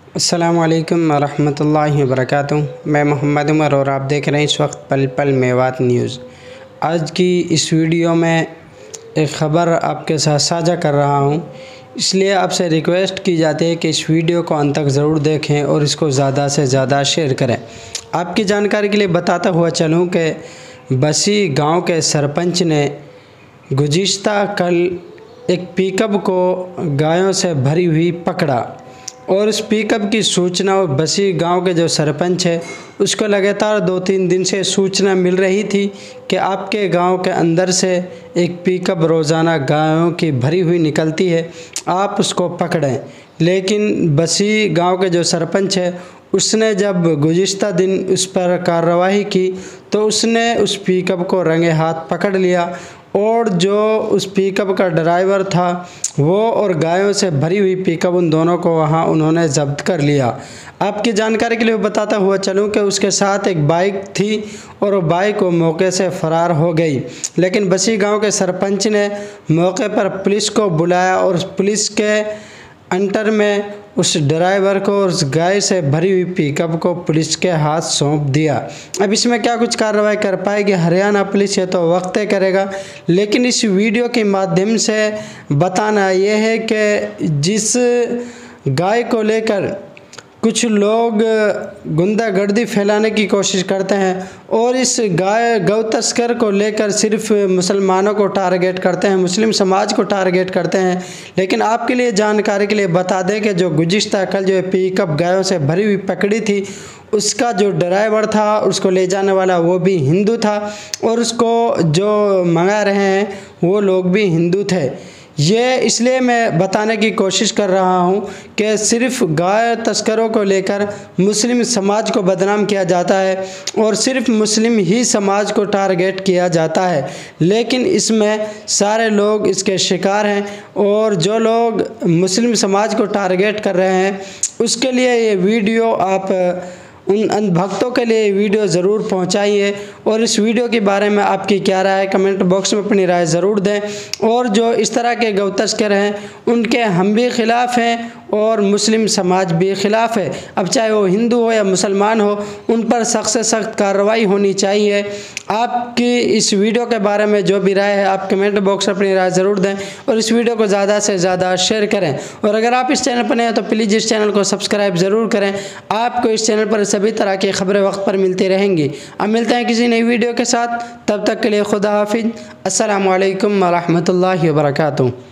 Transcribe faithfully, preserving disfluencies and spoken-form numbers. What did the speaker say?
अस्सलामुअलैकुम वरहमतुल्लाहि वबरकातुहू। मैं मोहम्मद उमर और आप देख रहे हैं इस वक्त पल पल मेवात न्यूज़। आज की इस वीडियो में एक ख़बर आपके साथ साझा कर रहा हूं, इसलिए आपसे रिक्वेस्ट की जाती है कि इस वीडियो को अंत तक ज़रूर देखें और इसको ज़्यादा से ज़्यादा शेयर करें। आपकी जानकारी के लिए बताता हुआ चलूँ कि बसी गाँव के सरपंच ने गुज़िश्ता कल एक पिकअप को गायों से भरी हुई पकड़ा और इस पिकअप की सूचना और बसी गांव के जो सरपंच है उसको लगातार दो तीन दिन से सूचना मिल रही थी कि आपके गांव के अंदर से एक पिकअप रोज़ाना गायों की भरी हुई निकलती है, आप उसको पकड़ें। लेकिन बसी गांव के जो सरपंच है उसने जब गुज़िश्ता दिन उस पर कार्रवाई की तो उसने उस पिकअप को रंगे हाथ पकड़ लिया और जो उस पिकअप का ड्राइवर था वो और गायों से भरी हुई पिकअप, उन दोनों को वहां उन्होंने जब्त कर लिया। आपकी जानकारी के लिए बताता हुआ चलूं कि उसके साथ एक बाइक थी और वो बाइक वो मौके से फ़रार हो गई। लेकिन बसी गांव के सरपंच ने मौके पर पुलिस को बुलाया और पुलिस के अंटर में उस ड्राइवर को और उस गाय से भरी हुई पिकअप को पुलिस के हाथ सौंप दिया। अब इसमें क्या कुछ कार्रवाई कर पाएगी हरियाणा पुलिस, ये तो वक्त तय करेगा। लेकिन इस वीडियो के माध्यम से बताना ये है कि जिस गाय को लेकर कुछ लोग गुंडागर्दी फैलाने की कोशिश करते हैं और इस गाय गौ तस्कर को लेकर सिर्फ मुसलमानों को टारगेट करते हैं, मुस्लिम समाज को टारगेट करते हैं। लेकिन आपके लिए जानकारी के लिए बता दें कि जो गुज़िश्ता कल जो पिकअप गायों से भरी हुई पकड़ी थी उसका जो ड्राइवर था, उसको ले जाने वाला वो भी हिंदू था और उसको जो मंगा रहे हैं वो लोग भी हिंदू थे। ये इसलिए मैं बताने की कोशिश कर रहा हूँ कि सिर्फ गाय तस्करों को लेकर मुस्लिम समाज को बदनाम किया जाता है और सिर्फ मुस्लिम ही समाज को टारगेट किया जाता है। लेकिन इसमें सारे लोग इसके शिकार हैं और जो लोग मुस्लिम समाज को टारगेट कर रहे हैं उसके लिए ये वीडियो आप उन अंधभक्तों के लिए वीडियो ज़रूर पहुंचाइए। और इस वीडियो के बारे में आपकी क्या राय है, कमेंट बॉक्स में अपनी राय ज़रूर दें। और जो इस तरह के गौ तस्कर हैं उनके हम भी ख़िलाफ़ हैं और मुस्लिम समाज भी ख़िलाफ़ है। अब चाहे वो हिंदू हो या मुसलमान हो, उन पर सख्त से सख्त कार्रवाई होनी चाहिए। आपकी इस वीडियो के बारे में जो भी राय है आप कमेंट बॉक्स में अपनी राय ज़रूर दें और इस वीडियो को ज़्यादा से ज़्यादा शेयर करें। और अगर आप इस चैनल पर नए हैं तो प्लीज़ इस चैनल को सब्सक्राइब ज़रूर करें। आपको इस चैनल पर सभी तरह की खबरें वक्त पर मिलती रहेंगी। अब मिलते हैं किसी नई वीडियो के साथ, तब तक के लिए खुदा हाफिज़। अस्सलामु अलैकुम व रहमतुल्लाहि व बरकातुहू।